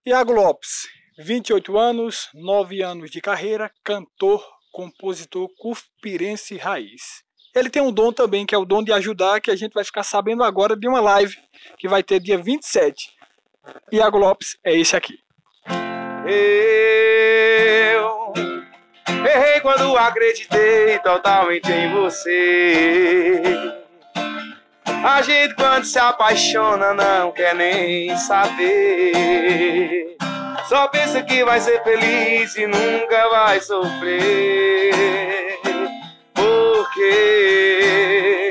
Iago Lopes, 28 anos, 9 anos de carreira, cantor, compositor curpirense raiz. Ele tem um dom também, que é o dom de ajudar, que a gente vai ficar sabendo agora de uma live que vai ter dia 27. Iago Lopes é esse aqui. Eu errei quando acreditei totalmente em você. A gente quando se apaixona não quer nem saber. Só pensa que vai ser feliz e nunca vai sofrer. Porque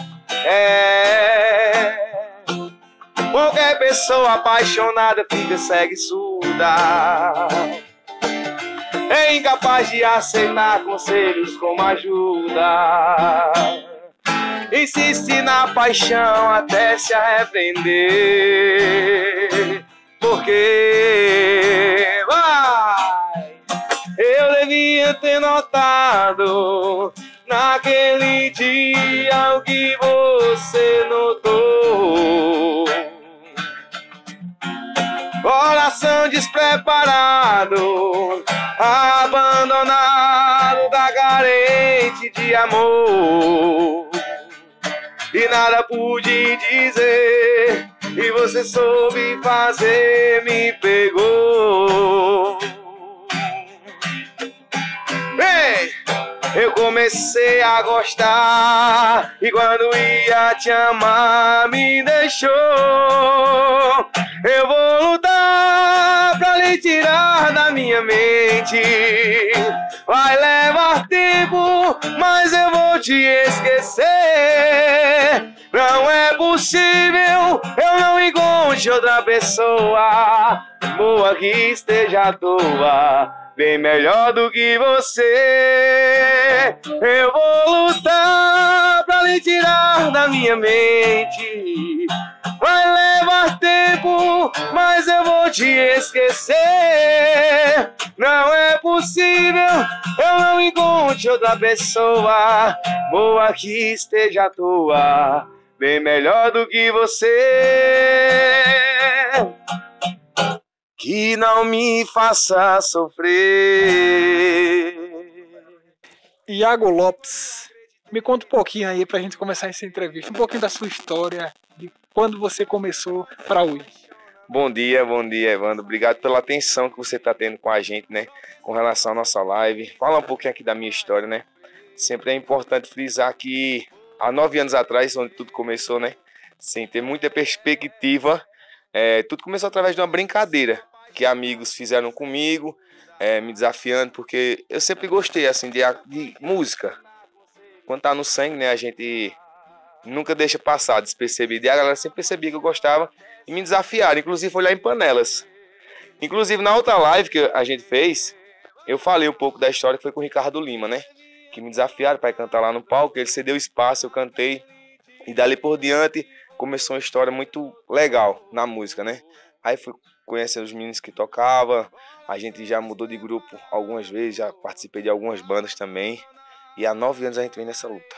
qualquer pessoa apaixonada fica cega e surda. É incapaz de aceitar conselhos como ajuda. Insiste na paixão até se arrepender. Porque eu devia ter notado naquele dia o que você notou. Coração despreparado, abandonado, da carente de amor. E nada pude dizer, e você soube fazer, me pegou. Ei, eu comecei a gostar, e quando ia te amar, me deixou. Eu vou lutar pra lhe tirar da minha mente. Vai levar tempo, mas eu vou te esquecer. Não é possível, eu não encontre outra pessoa boa que esteja à toa, bem melhor do que você. Eu vou lutar pra lhe tirar da minha mente. Vai levar tempo, mas eu vou te esquecer. Não é possível, eu não encontre outra pessoa boa que esteja à toa, bem melhor do que você, que não me faça sofrer. Iago Lopes, me conta um pouquinho aí pra gente começar essa entrevista, um pouquinho da sua história, de quando você começou pra hoje. Bom dia, Evandro. Obrigado pela atenção que você está tendo com a gente, né? Com relação à nossa live. Fala um pouquinho aqui da minha história, né? Sempre é importante frisar que há 9 anos atrás, onde tudo começou, né? Sem ter muita perspectiva, tudo começou através de uma brincadeira que amigos fizeram comigo, me desafiando, porque eu sempre gostei, assim, de música. Quando tá no sangue, né? A gente nunca deixa passar despercebido. E a galera sempre percebia que eu gostava e me desafiaram, inclusive foi lá em Panelas. Inclusive na outra live que a gente fez, eu falei um pouco da história que foi com o Ricardo Lima, né? Que me desafiaram para cantar lá no palco, ele cedeu espaço, eu cantei. E dali por diante começou uma história muito legal na música, né? Aí fui conhecer os meninos que tocavam, a gente já mudou de grupo algumas vezes, já participei de algumas bandas também. E há 9 anos a gente vem nessa luta.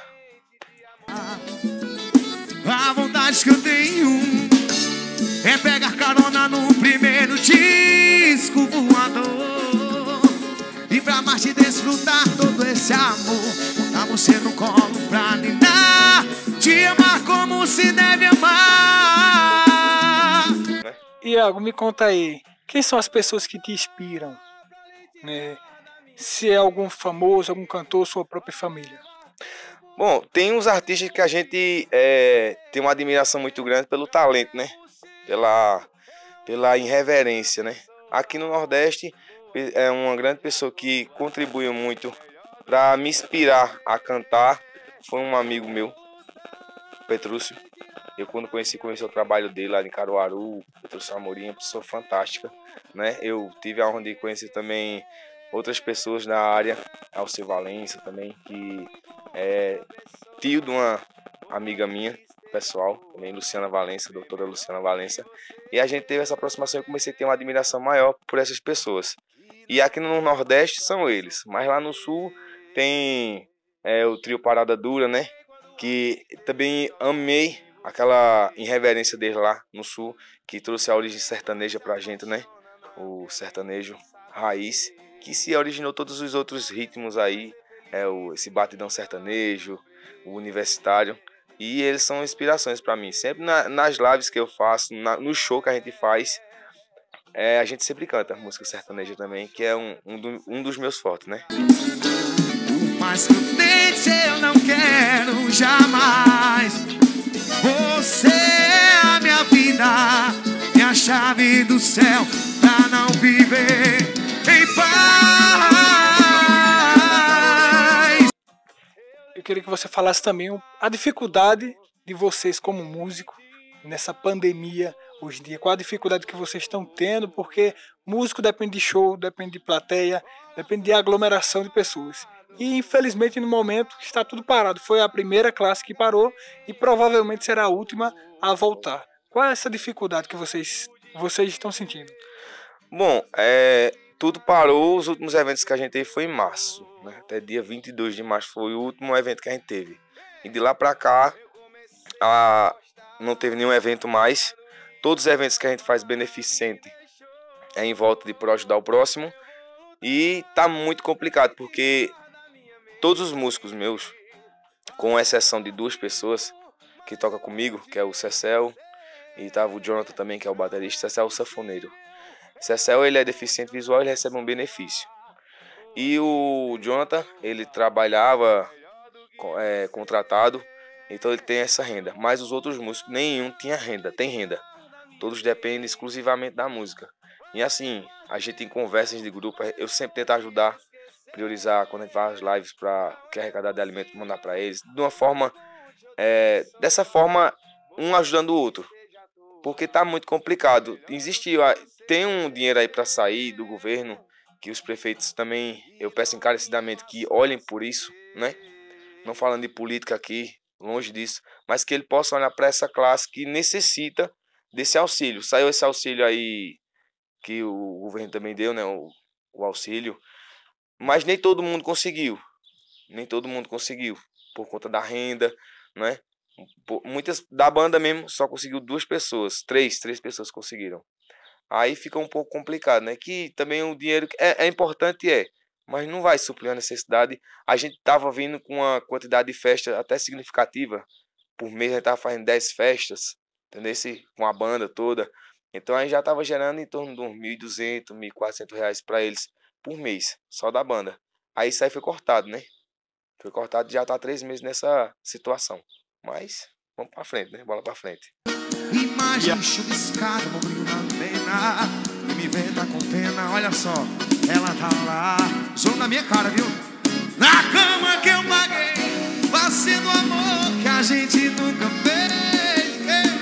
A vontade que eu tenho é pegar carona no primeiro disco voador e pra mais te desfrutar todo esse amor, botar você no colo pra ninar, te amar como se deve amar. Iago, me conta aí, quem são as pessoas que te inspiram, né? Se é algum famoso, algum cantor, sua própria família. Bom, tem uns artistas que a gente tem uma admiração muito grande pelo talento, né? Pela irreverência, né? Aqui no Nordeste, é uma grande pessoa que contribuiu muito para me inspirar a cantar. Foi um amigo meu, Petrúcio. Eu quando conheci o trabalho dele lá em Caruaru, Petrúcio Amorim, uma pessoa fantástica, né? Eu tive a honra de conhecer também outras pessoas na área, Alceu Valença também, que é tio de uma amiga minha, pessoal, também Luciana Valença, doutora Luciana Valença, e a gente teve essa aproximação e comecei a ter uma admiração maior por essas pessoas. E aqui no Nordeste são eles, mas lá no Sul tem o trio Parada Dura, né? Que também amei aquela irreverência deles lá no Sul, que trouxe a origem sertaneja pra gente, né? o sertanejo raiz, que se originou todos os outros ritmos aí, esse batidão sertanejo, o universitário, e eles são inspirações para mim. Sempre nas lives que eu faço, no show que a gente faz, a gente sempre canta música sertaneja também, que é um dos meus fortes, né? Mas prudente eu não quero jamais. Você é a minha vida, minha chave do céu pra não viver em paz. Eu queria que você falasse também a dificuldade de vocês como músico nessa pandemia hoje em dia. Qual a dificuldade que vocês estão tendo? Porque músico depende de show, depende de plateia, depende de aglomeração de pessoas. E infelizmente no momento está tudo parado. Foi a primeira classe que parou e provavelmente será a última a voltar. Qual é essa dificuldade que vocês estão sentindo? Bom, tudo parou. Os últimos eventos que a gente teve foi em março, né? Até dia 22 de março foi o último evento que a gente teve. E de lá pra cá não teve nenhum evento mais. Todos os eventos que a gente faz beneficente é em volta de ajudar o próximo. E tá muito complicado porque todos os músicos meus, com exceção de 2 pessoas que tocam comigo, que é o Cecel e tava o Jonathan também, que é o baterista. Cecel é o sanfoneiro. Cecel, ele é deficiente visual, ele recebe um benefício. E o Jonathan, ele trabalhava contratado, então ele tem essa renda. Mas os outros músicos, nenhum tinha renda, tem renda. Todos dependem exclusivamente da música. E assim, a gente em conversas de grupo, eu sempre tento ajudar, priorizar quando a gente faz as lives para que arrecadar de alimento, mandar para eles. De uma forma, dessa forma, um ajudando o outro. Porque tá muito complicado. Tem um dinheiro aí para sair do governo, que os prefeitos também, eu peço encarecidamente que olhem por isso, né? Não falando de política aqui, longe disso, mas que ele possa olhar para essa classe que necessita desse auxílio. Saiu esse auxílio aí que o governo também deu, né? O auxílio. Mas nem todo mundo conseguiu. Nem todo mundo conseguiu. Por conta da renda, né? Muitas da banda mesmo só conseguiu 2 pessoas. 3 pessoas conseguiram. Aí fica um pouco complicado, né? Que também o dinheiro é importante, mas não vai suprir a necessidade. A gente tava vindo com uma quantidade de festas até significativa. Por mês a gente tava fazendo 10 festas, entendeu? Com a banda toda. Então a gente já tava gerando em torno de uns R$1.200, R$1.400 para eles por mês, só da banda. Aí isso aí foi cortado, né? Foi cortado, já tá 3 meses nessa situação. Mas vamos pra frente, né? Bola pra frente. Imagem chuviscada, bombrinho na pena. E me vê tá com pena, olha só. Ela tá lá, zoom na minha cara, viu? Na cama que eu paguei, fazendo amor que a gente nunca fez.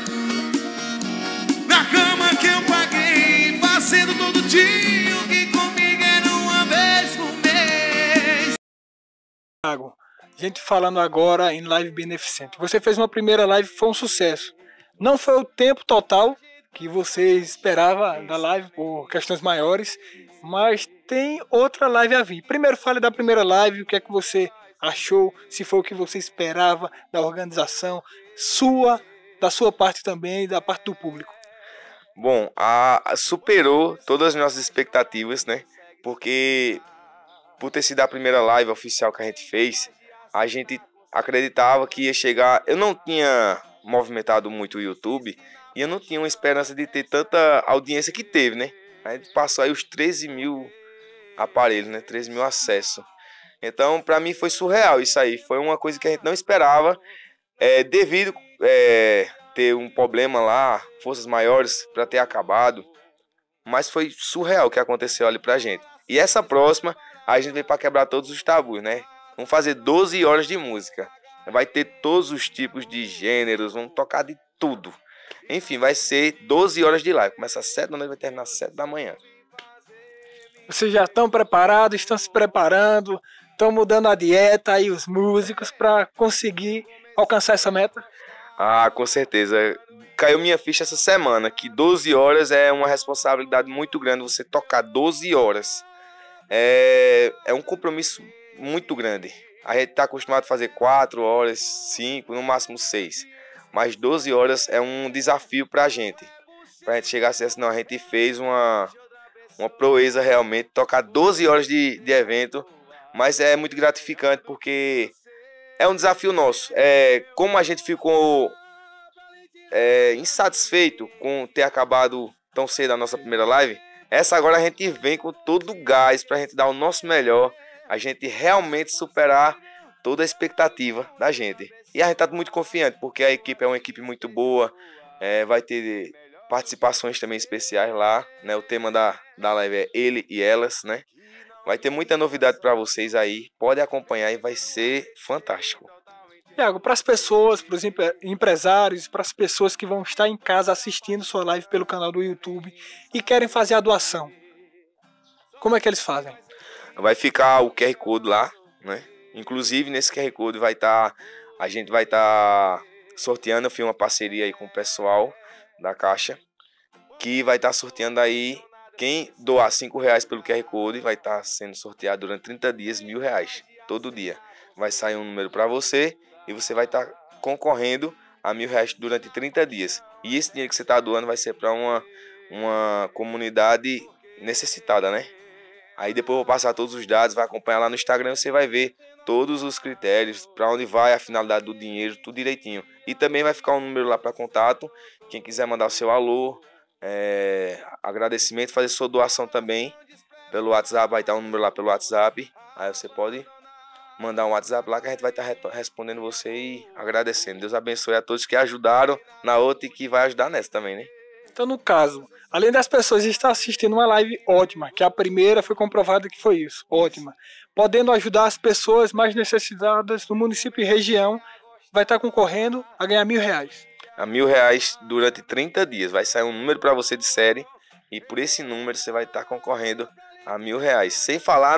Na cama que eu paguei, fazendo todo dia o que comigo era uma vez por mês. Thiago, gente falando agora em live beneficente. Você fez uma primeira live, foi um sucesso. Não foi o tempo total que você esperava da live por questões maiores, mas tem outra live a vir. Primeiro fale da primeira live, o que é que você achou, se foi o que você esperava da organização, da sua parte também e da parte do público. Bom, superou todas as nossas expectativas, né? Porque por ter sido a primeira live oficial que a gente fez, a gente acreditava que ia chegar. Eu não tinha movimentado muito o YouTube e eu não tinha uma esperança de ter tanta audiência que teve, né? A gente passou aí os 13 mil aparelhos, né? 13 mil acessos. Então, para mim foi surreal isso aí. Foi uma coisa que a gente não esperava, devido ter um problema lá, forças maiores para ter acabado. Mas foi surreal o que aconteceu ali pra gente. E essa próxima, a gente veio para quebrar todos os tabus, né? Vamos fazer 12 horas de música. Vai ter todos os tipos de gêneros, vamos tocar de tudo. Enfim, vai ser 12 horas de live. Começa às 7 da noite e vai terminar às 7 da manhã. Vocês já estão preparados, estão se preparando, estão mudando a dieta aí, os músicos, para conseguir alcançar essa meta? Ah, com certeza. Caiu minha ficha essa semana, que 12 horas é uma responsabilidade muito grande. Você tocar 12 horas é um compromisso muito grande. A gente está acostumado a fazer 4 horas, 5, no máximo 6. Mas 12 horas é um desafio para a gente. Para a gente chegar a ser assim, não, a gente fez uma proeza realmente, tocar 12 horas de evento, mas é muito gratificante porque é um desafio nosso. Como a gente ficou insatisfeito com ter acabado tão cedo a nossa primeira live, essa agora a gente vem com todo o gás pra gente dar o nosso melhor, a gente realmente superar toda a expectativa da gente. E a gente tá muito confiante, porque a equipe é uma equipe muito boa, vai ter participações também especiais lá, né? O tema da live é ele e elas, né? Vai ter muita novidade para vocês aí, pode acompanhar e vai ser fantástico. Iago, para as pessoas, para os empresários, para as pessoas que vão estar em casa assistindo sua live pelo canal do YouTube e querem fazer a doação, como é que eles fazem? Vai ficar o QR Code lá, né? Inclusive nesse QR Code a gente vai estar sorteando, eu fiz uma parceria aí com o pessoal da Caixa, que vai estar sorteando aí, quem doar R$5 pelo QR Code vai estar sendo sorteado durante 30 dias R$1.000, todo dia. Vai sair um número para você e você vai estar concorrendo a R$1.000 durante 30 dias. E esse dinheiro que você está doando vai ser para uma comunidade necessitada, né? Aí depois eu vou passar todos os dados, vai acompanhar lá no Instagram, você vai ver todos os critérios, para onde vai a finalidade do dinheiro, tudo direitinho. E também vai ficar um número lá para contato, quem quiser mandar o seu alô, agradecimento, fazer sua doação também pelo WhatsApp, vai estar um número lá pelo WhatsApp, aí você pode mandar um WhatsApp lá que a gente vai estar respondendo você e agradecendo. Deus abençoe a todos que ajudaram na outra e que vai ajudar nessa também, né? Então, no caso, além das pessoas estar assistindo uma live ótima, que a primeira foi comprovada que foi isso, ótima, podendo ajudar as pessoas mais necessitadas do município e região, vai estar concorrendo a ganhar R$1.000. A R$1.000 durante 30 dias. Vai sair um número para você de série e por esse número você vai estar concorrendo a R$1.000. Sem falar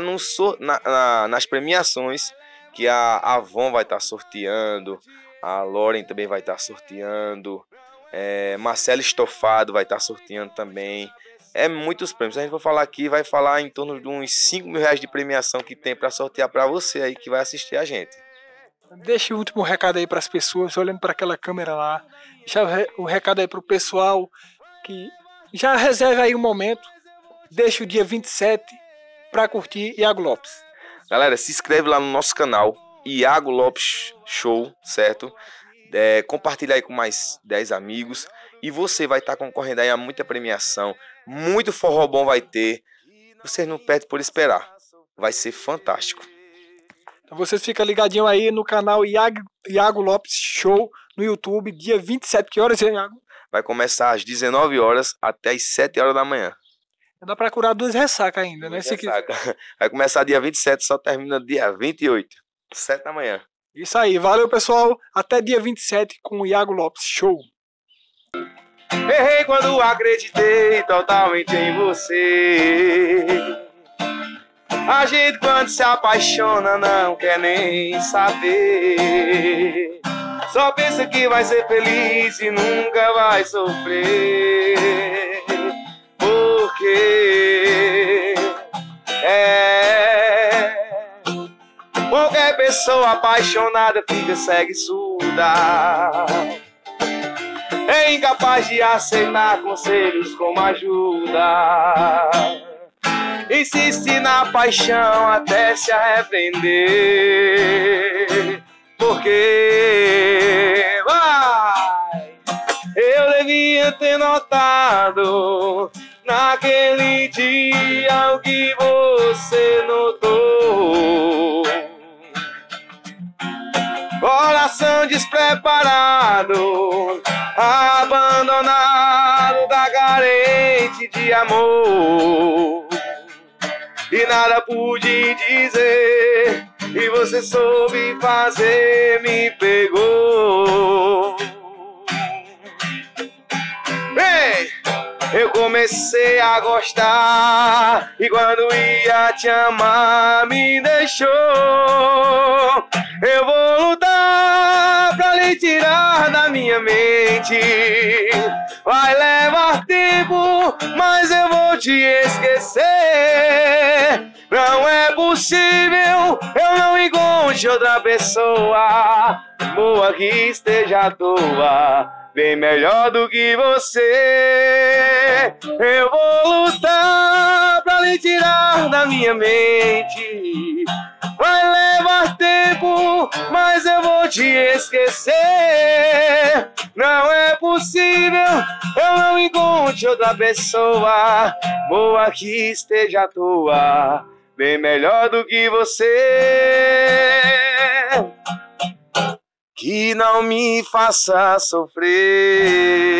nas premiações que a Avon vai estar sorteando, a Lauren também vai estar sorteando, Marcelo Estofado vai estar sorteando também. Muitos prêmios. Se a gente for falar aqui, vai falar em torno de uns R$5.000 de premiação que tem para sortear para você aí que vai assistir a gente. Deixa o último recado aí para as pessoas, olhando para aquela câmera lá. Deixa o recado aí para o pessoal que já reserve aí um momento. Deixa o dia 27 para curtir Iago Lopes. Galera, se inscreve lá no nosso canal, Iago Lopes Show, certo? Compartilha aí com mais 10 amigos e você vai estar concorrendo aí a muita premiação, muito forró bom vai ter, vocês não perdem por esperar, vai ser fantástico. Então vocês ficam ligadinhos aí no canal Iago Lopes Show no YouTube, dia 27, que horas, Iago? Vai começar às 19 horas até às 7 horas da manhã. Dá pra curar 2 ressacas ainda, né? Vai começar dia 27, só termina dia 28, 7 da manhã. Isso aí, valeu pessoal, até dia 27 com o Iago Lopes Show. Errei quando acreditei totalmente em você. A gente quando se apaixona não quer nem saber. Só pensa que vai ser feliz e nunca vai sofrer. Porque qualquer pessoa apaixonada fica cega e surda. É incapaz de aceitar conselhos como ajuda. Insiste na paixão até se arrepender. Porque eu devia ter notado naquele dia o que você notou. Coração despreparado, abandonado, tá carente de amor. E nada pude dizer, e você soube fazer, me pegou. Ei! Eu comecei a gostar e quando ia te amar me deixou. Eu vou lutar pra lhe tirar da minha mente. Vai levar tempo, mas eu vou te esquecer. Não é possível, eu não encontre outra pessoa boa que esteja à toa, bem melhor do que você. Eu vou lutar na minha mente. Vai levar tempo, mas eu vou te esquecer. Não é possível, eu não encontre outra pessoa boa que esteja à toa, bem melhor do que você, que não me faça sofrer.